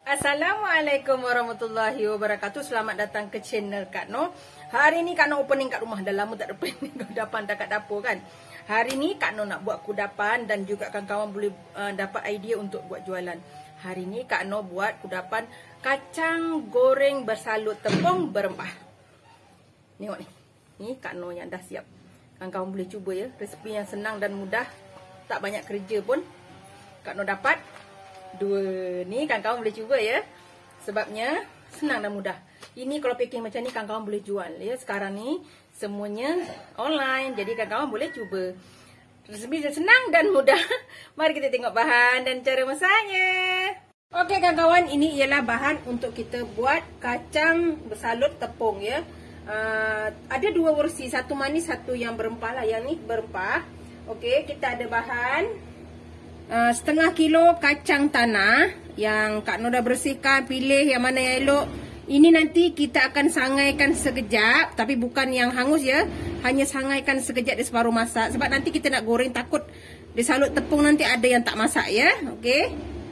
Assalamualaikum warahmatullahi wabarakatuh. Selamat datang ke channel Kak No. Hari ni Kak No opening kat rumah. Dah lama tak opening kudapan dekat dapur kan. Hari ni Kak No nak buat kudapan dan juga kawan-kawan boleh dapat idea untuk buat jualan. Hari ni Kak No buat kudapan kacang goreng bersalut tepung berempah. Tengok ni. Ni Kak No yang dah siap. Kawan-kawan boleh cuba ya. Resepi yang senang dan mudah. Tak banyak kerja pun Kak No dapat. Dua ni kawan-kawan boleh cuba ya. Sebabnya senang dan mudah. Ini kalau packing macam ni kawan-kawan boleh jual ya. Sekarang ni semuanya online. Jadi kawan-kawan boleh cuba. Resepi senang dan mudah. Mari kita tengok bahan dan cara masaknya. Okey kawan-kawan, ini ialah bahan untuk kita buat kacang bersalut tepung ya. Ada dua versi, satu manis, satu yang berempah lah. Yang ni berempah. Okey, kita ada bahan setengah kilo kacang tanah yang Kak No dah bersihkan, pilih yang mana yang elok. Ini nanti kita akan sangaikan sekejap, tapi bukan yang hangus ya. Hanya sangaikan sekejap di separuh masak. Sebab nanti kita nak goreng, takut disalut tepung nanti ada yang tak masak ya. Okey.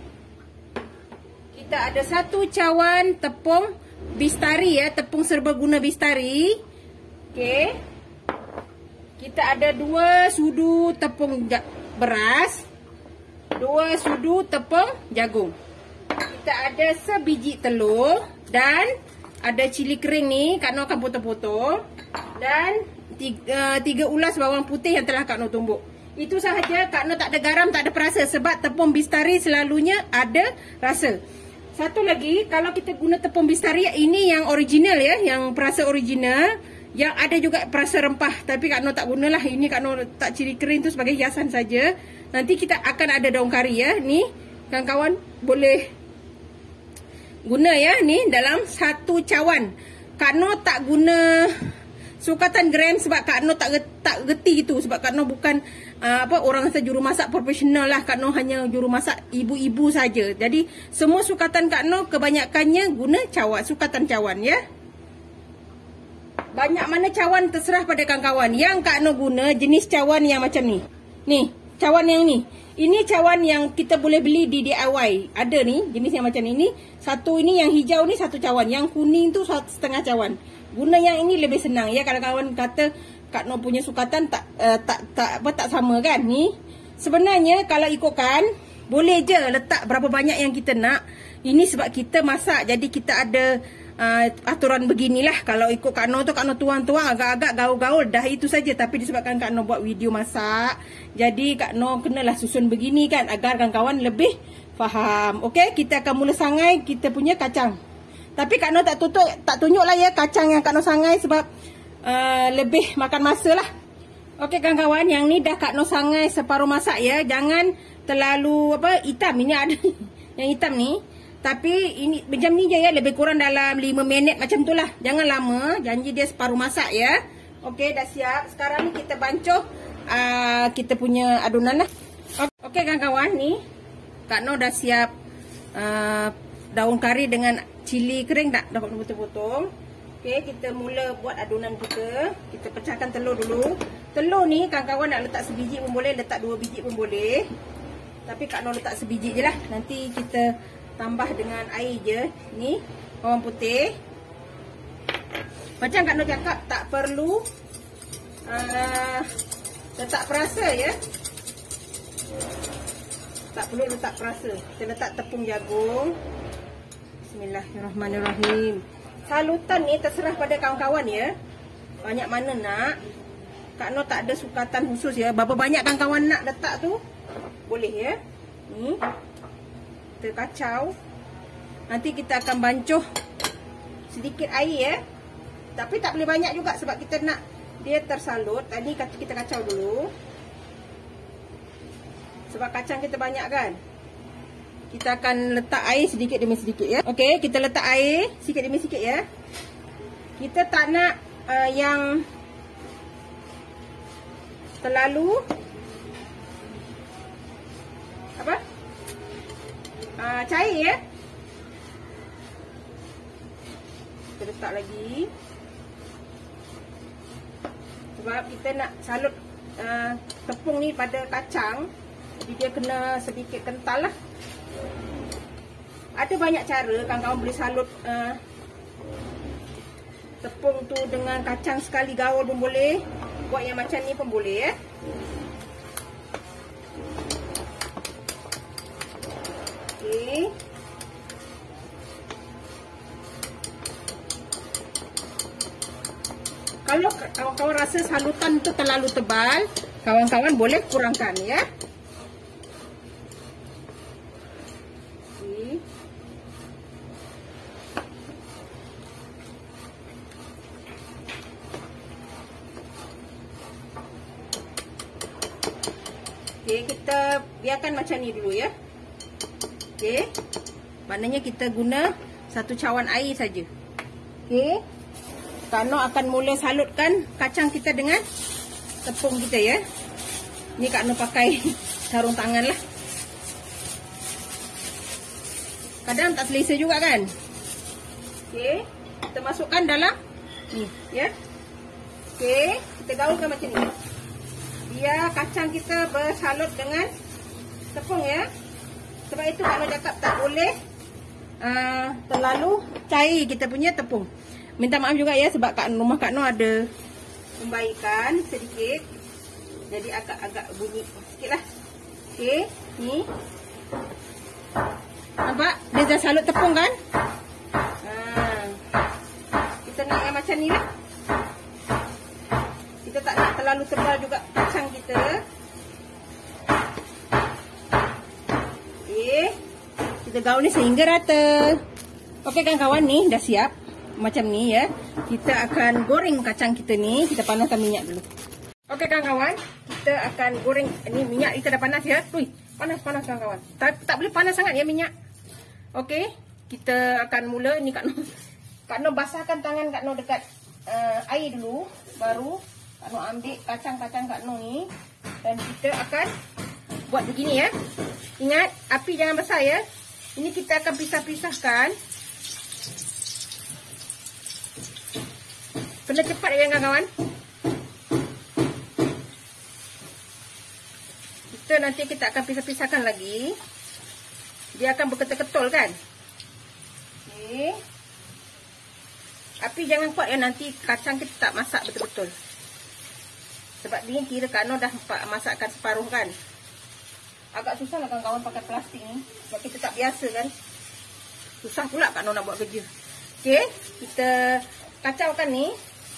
Kita ada satu cawan tepung bistari ya, tepung serbaguna bistari. Okey. Kita ada 2 sudu tepung beras. 2 sudu tepung jagung. Kita ada sebiji telur. Dan ada cili kering ni Kak No akan potong-potong. Dan 3 ulas bawang putih yang telah Kak No tumbuk. Itu sahaja. Kak No tak ada garam, tak ada perasa. Sebab tepung bistari selalunya ada rasa. Satu lagi, kalau kita guna tepung bistari, ini yang original ya, yang perasa original. Yang ada juga perasa rempah, tapi Kak No tak gunalah. Ini Kak No letak cili kering tu sebagai hiasan saja. Nanti kita akan ada daun kari ya. Ni kawan-kawan boleh guna ya. Ni dalam satu cawan. Kak No tak guna sukatan gram sebab Kak No tak reti gitu. Sebab Kak No bukan orang juru masak profesional lah. Kak No hanya juru masak ibu-ibu saja. Jadi semua sukatan Kak No kebanyakannya guna cawan, sukatan cawan ya. Banyak mana cawan terserah pada kawan-kawan. Yang Kak No guna jenis cawan yang macam ni. Ni, cawan yang ni. Ini cawan yang kita boleh beli di DIY. Ada ni, jenis yang macam ni. Satu ini yang hijau ni satu cawan. Yang kuning tu setengah cawan. Guna yang ini lebih senang ya. Kalau kawan kata Kak No punya sukatan tak sama kan. Ni sebenarnya kalau ikutkan boleh je letak berapa banyak yang kita nak. Ini sebab kita masak, jadi kita ada aturan beginilah. Kalau ikut Kak No tu Kak No tuang-tuang agak-agak gaul-gaul dah itu saja. Tapi disebabkan Kak No buat video masak, jadi Kak No kenalah susun begini kan, agar kawan-kawan lebih faham. Okey, kita akan mula sangai kita punya kacang. Tapi Kak No tak tunjuk lah ya kacang yang Kak No sangai sebab lebih makan masa lah. Okey kawan-kawan, yang ni dah Kak No sangai separuh masak ya. Jangan terlalu hitam. Ini ada yang hitam ni. Tapi ini macam ni je ya, lebih kurang dalam 5 minit macam tu lah. Jangan lama, janji dia separuh masak ya. Okey, dah siap. Sekarang ni kita bancuh kita punya adunan lah. Okey kawan-kawan, ni Kak No dah siap daun kari dengan cili kering dah potong-potong. Okey, kita mula buat adunan kita. Kita pecahkan telur dulu. Telur ni kawan-kawan nak letak sebiji pun boleh, letak 2 biji pun boleh. Tapi Kak No letak sebiji je lah. Nanti kita tambah dengan air je. Ni bawang putih. Macam Kak No cakap, tak perlu letak perasa ya. Tak perlu letak perasa. Kita letak tepung jagung. Bismillahirrahmanirrahim. Salutan ni terserah pada kawan-kawan ya. Banyak mana nak. Kak No tak ada sukatan khusus ya. Berapa banyak kawan-kawan nak letak tu boleh ya. Ni kita kacau. Nanti kita akan bancuh sedikit air ya. Tapi tak boleh banyak juga sebab kita nak dia tersalut. Tadi kita kacau dulu. Sebab kacang kita banyak kan. Kita akan letak air sedikit demi sedikit ya. Okey, kita letak air sedikit demi sedikit ya. Kita tak nak yang terlalu cair ya. Kita letak lagi. Sebab kita nak salut tepung ni pada kacang, jadi dia kena sedikit kental lah. Ada banyak cara kawan-kawan boleh salut tepung tu dengan kacang sekali gaul pun boleh. Buat yang macam ni pun boleh ya. Okey. Kalau kawan-kawan rasa salutan tu terlalu tebal, kawan-kawan boleh kurangkan ya. Okey, kita biarkan macam ni dulu ya. Okey. Maknanya kita guna 1 cawan air saja. Okey. Kak Noh akan mula salutkan kacang kita dengan tepung kita ya. Ni Kak Noh pakai sarung tangan lah. Kadang tak selesa juga kan. Okey. Kita masukkan dalam ni ya. Okey. Kita gaulkan macam ni. Biar kacang kita bersalut dengan tepung ya. Sebab itu Kak Noh cakap tak boleh terlalu cair kita punya tepung. Minta maaf juga ya sebab rumah Kak Noh ada pembaikan sedikit. Jadi agak bunyi sikit lah. Okey, ni. Nampak? Dia dah salut tepung kan? Kita nak yang macam ni lah. Kita tak nak terlalu tebal juga kacang kita. Okey. Kita gaul ni sehingga rata. Okey kawan-kawan, ni dah siap. Macam ni ya. Kita akan goreng kacang kita ni. Kita panaskan minyak dulu. Okey kawan-kawan, kita akan goreng. Ni minyak kita dah panas ya. Ui, panas kawan-kawan. Tak boleh panas sangat ya minyak. Okey, kita akan mula ni Kak Noh basahkan tangan Kak Noh dekat air dulu, baru Kak Noh ambil kacang-kacang Kak Noh ni dan kita akan buat begini ya. Ingat, api jangan besar ya. Ini kita akan pisah-pisahkan. Kena cepat ya kawan-kawan. Nanti kita akan pisah-pisahkan lagi. Dia akan berketul-ketul kan. Okey. Api jangan kuat ya, nanti kacang kita tak masak betul-betul. Sebab ni kira Kak Noh dah masakkan separuh kan. Agak susah lah kawan-kawan pakai plastik ni. Sebab kita tak biasa kan. Susah pula Kak Noh nak buat kerja. Okey, kita kacaukan ni.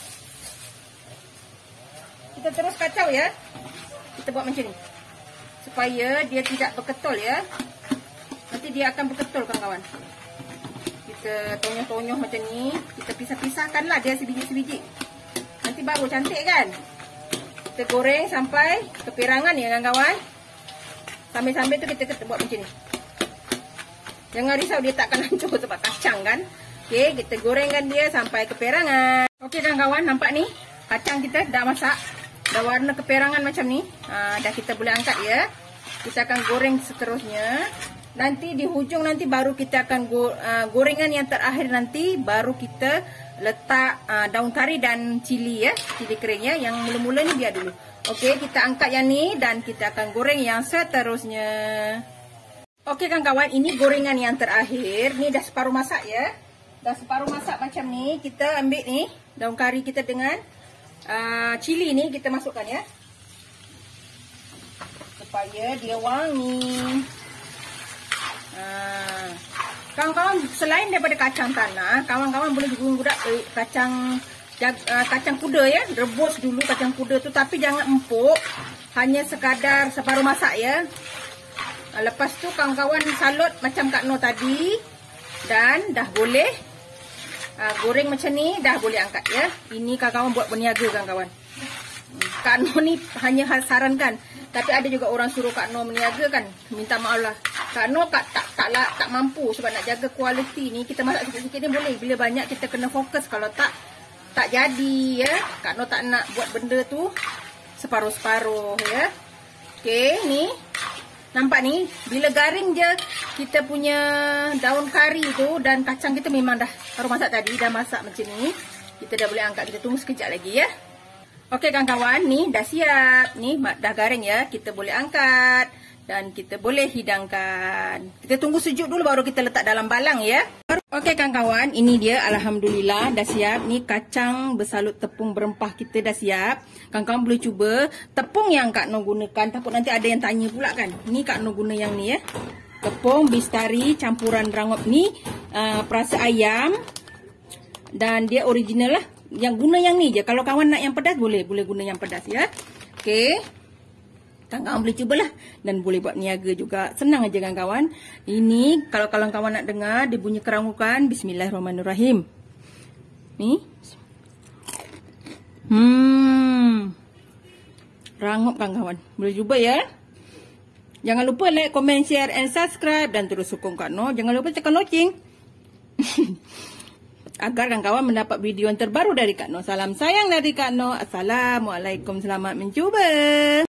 Kita terus kacau ya. Kita buat macam ni. Supaya dia tidak berketul ya. Nanti dia akan berketul kawan-kawan. Kita tonyoh-tonyoh macam ni. Kita pisah-pisahkanlah dia sebiji-sebiji. Nanti baru cantik kan. Kita goreng sampai kepirangan ya kawan-kawan. Sambil-sambil tu kita buat macam ni. Jangan risau dia tak akan hancur sebab kacang kan. Okey, kita gorengkan dia sampai kepirangan. Okey kawan-kawan, nampak ni. Kacang kita dah masak. Dah warna keperangan macam ni. Dah kita boleh angkat ya. Kita akan goreng seterusnya. Nanti di hujung nanti baru kita akan gorengan yang terakhir nanti baru kita letak daun kari dan cili ya. Cili keringnya. Yang mula-mula ni biar dulu. Okey, kita angkat yang ni dan kita akan goreng yang seterusnya. Okey kawan-kawan, ini gorengan yang terakhir. Ni dah separuh masak ya. Dah separuh masak macam ni. Kita ambil ni daun kari kita dengan cili ni kita masukkan ya. Supaya dia wangi. Kawan-kawan, selain daripada kacang tanah, kawan-kawan boleh juga kacang kuda ya. Rebus dulu kacang kuda tu, tapi jangan empuk. Hanya sekadar separuh masak ya. Lepas tu kawan-kawan salut macam Kak Noh tadi. Dan dah boleh goreng macam ni, dah boleh angkat ya. Ini kawan-kawan buat berniaga kawan-kawan. Kak Noh ni hanya sarankan. Tapi ada juga orang suruh Kak Noh berniaga kan. Minta maaf lah. Kak Noh tak mampu sebab nak jaga kualiti ni. Kita masak sikit-sikit ni boleh. Bila banyak kita kena fokus. Kalau tak jadi ya. Kak Noh tak nak buat benda tu separuh-separuh ya. Okey, ni. Nampak ni, bila garing je kita punya daun kari tu dan kacang kita memang dah baru masak tadi, dah masak macam ni. Kita dah boleh angkat, kita tunggu sekejap lagi ya. Okey kawan-kawan, ni dah siap. Ni dah garing ya, kita boleh angkat. Dan kita boleh hidangkan. Kita tunggu sejuk dulu baru kita letak dalam balang ya. Okey kawan-kawan, ini dia alhamdulillah dah siap. Ni kacang bersalut tepung berempah kita dah siap. Kawan-kawan boleh cuba. Tepung yang Kak Noh gunakan, takut nanti ada yang tanya pula kan. Ni Kak Noh guna yang ni ya. Tepung bistari campuran rangup ni perasa ayam. Dan dia original lah. Yang guna yang ni je. Kalau kawan nak yang pedas boleh guna yang pedas ya. Okey. Kawan-kawan boleh cubalah. Dan boleh buat niaga juga. Senang aja kawan-kawan. Ini kalau kawan-kawan nak dengar dia bunyi kerangukan. Bismillahirrahmanirrahim. Ni. Rangup kawan-kawan. Boleh cuba ya. Jangan lupa like, comment, share and subscribe. Dan terus sokong Kak Noh. Jangan lupa tekan loceng. Agar kawan-kawan mendapat video yang terbaru dari Kak Noh. Salam sayang dari Kak Noh. Assalamualaikum. Selamat mencuba.